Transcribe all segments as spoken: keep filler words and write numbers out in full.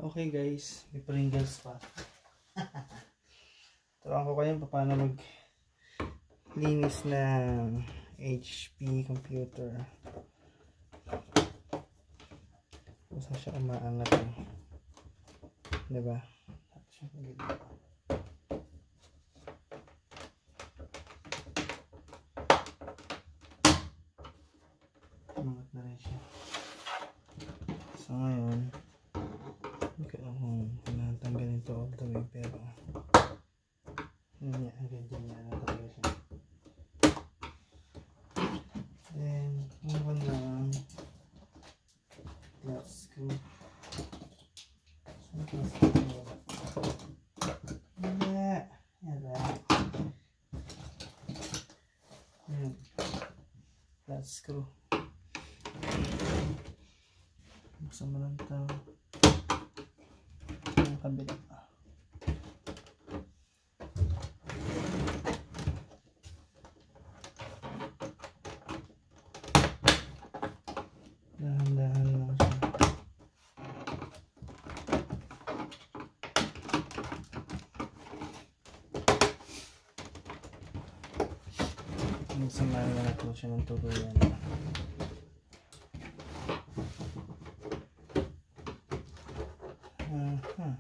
Okay guys, may Pringles pa. Turuan ko kayo paano mag linis ng H P computer. Kung saan siya umaangat eh. Diba? Umangat na rin siya. So ngayon, okay, kung natanggalin ito all the way, pero yun yan, hanggang dyan yan natanggal siya. Then, move na flat screw. So, flat screw. Yeah, yan ba? Yan. Flat screw. Buksan mo lang ito. Ang kabila. Dahan-dahan lang siya. Samahan na natin siya ng tuluyan. Uh-huh.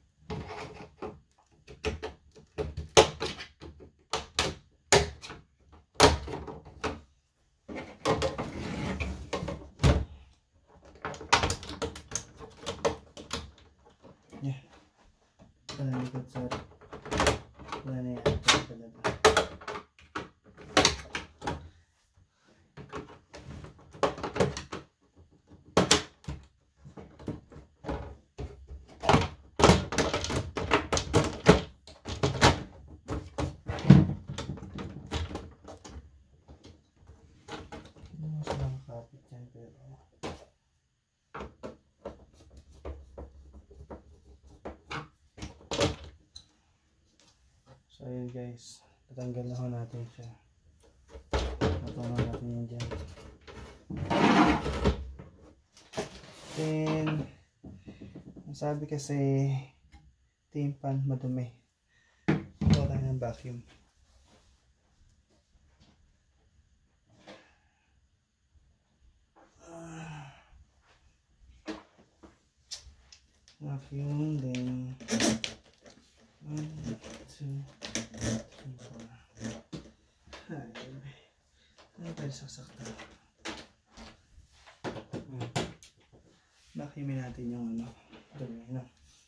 Yeah. Wala na ikot sa wala na yan. So ayun guys, tatanggal na ho natin siya. Natulong natin yan dyan. Then, ang sabi kasi, timpan madumi. Ito tayo ng vacuum. Vacuum, then one, two, three, four. Ano tayo sasakta? Vacuumin natin yung ano, dumi, no?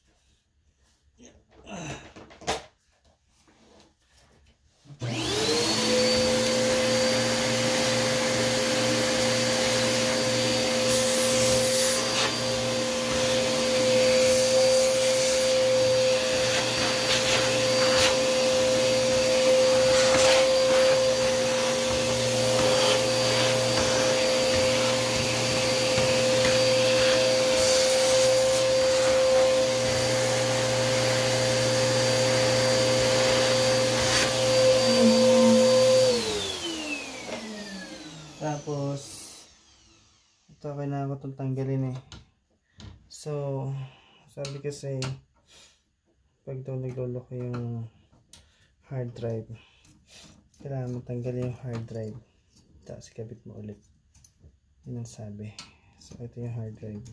Tapos, ito kailangan ko itong tanggalin eh. So, sabi kasi, pag ito naglolo ko yung hard drive, kailangan matanggalin yung hard drive. Tapos, ikabit mo ulit. Yun ang sabi. So, ito yung hard drive.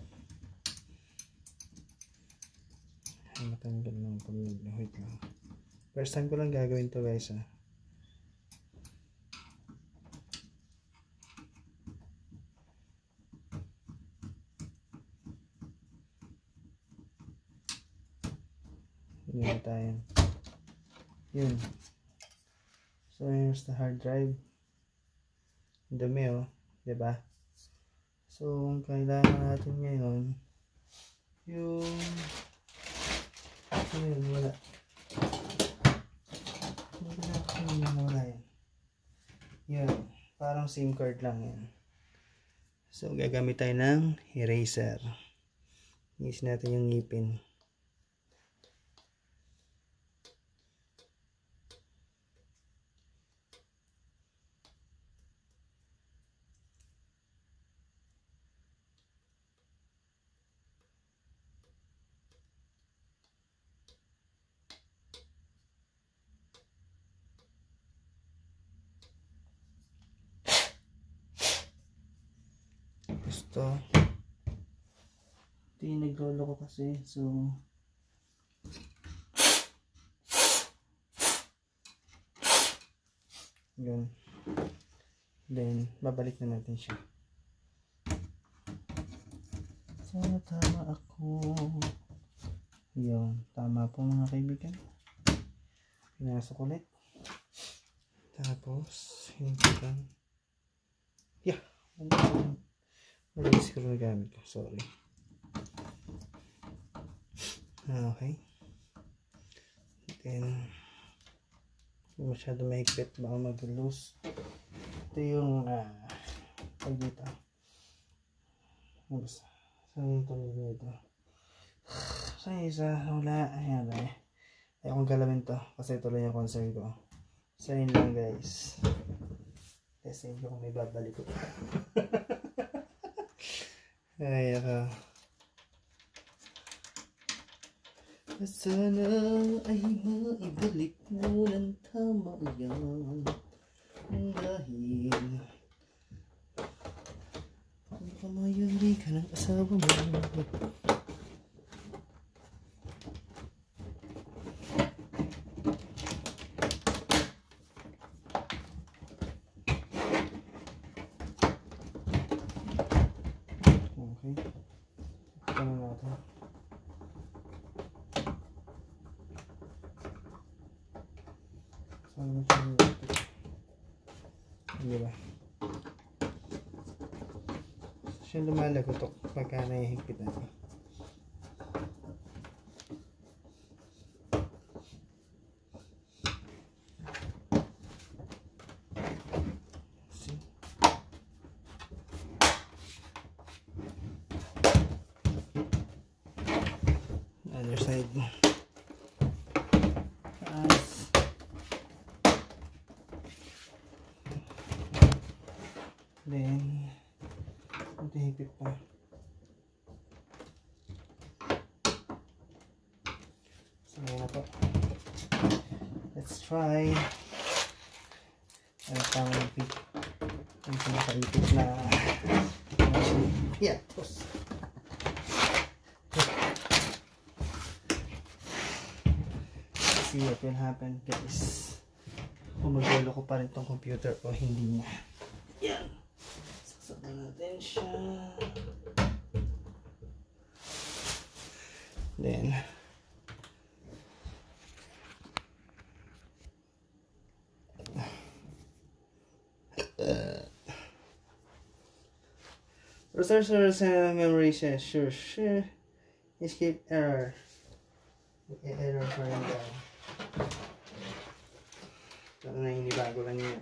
Matanggal lang pag nag-wait lang. First time ko lang gagawin to guys ah. Yun tayo. Yun. So, here's the hard drive. Dumi oh. Diba? So, ang kailangan natin ngayon, yung ano yun, wala. Wala yan. Yun. Parang SIM card lang yan. So, gagamit tayo ng eraser. Use natin yung ngipin. Gusto. Ito yung naglolo ko kasi. So, yun. Then, babalik na natin siya. Sana tama ako. Yun. Tama po mga kaibigan. Pinasok ulit. Tapos, hinigitan. Yeah. Wala siguro nagamit ko. Sorry. Okay. Then, masyado mahigpit. Baka mag-loose. Ito yung uh, pag dito. Basta. Saan yung tuloy nito? Saan yung isa? Wala. Ayan eh. Ayaw kong galawin to. Kasi tuloy yung concern ko. So yun lang guys. Testing ko kung may babalik ko. Ay ako. Sana ay maibalik mo ng tama yan. Dahil kung kamayari ka ng asawa mo. Okay. Ito na natin. Saan mo siya nilapit? Hindi ba? Siya lumalagotok pagka nahihigpit natin. Other side. Nice. Then, ito higpit pa. So, ngayon na po. Let's try. Ay, pang higpit. Ang pinaka-higpit na yeah, pus. See what will happen guys. Kung magulo ko pa rin tong computer o hindi na. Yan. Saksakan natin siya. Then uh, resource and memory says sure sure escape error. Error pa rin daw. Pero na inibago lang yan.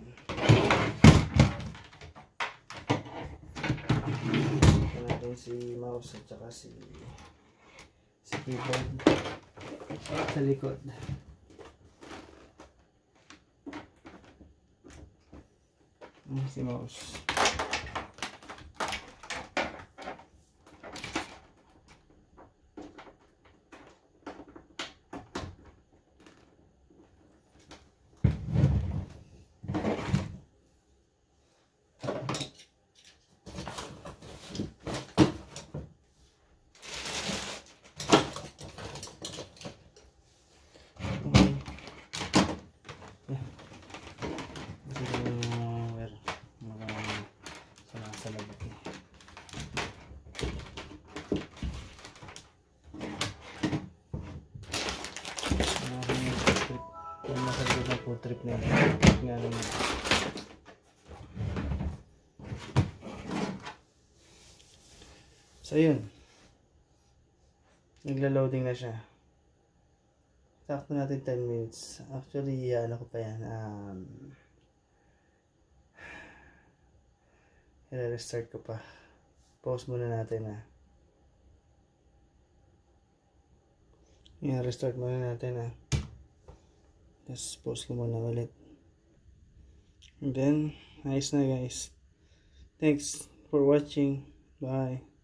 Ito natin si mouse at saka si si keyboard sa likod. Si mouse. Trip na nga naman. So yun, nagla-loading na siya. Sakto natin ten minutes. Actually ano ko pa yan, um, i-restart ko pa. Pause muna natin ha. I-restart muna natin ha. Tapos pause ko muna ulit. And then, ayos na guys. Thanks for watching. Bye.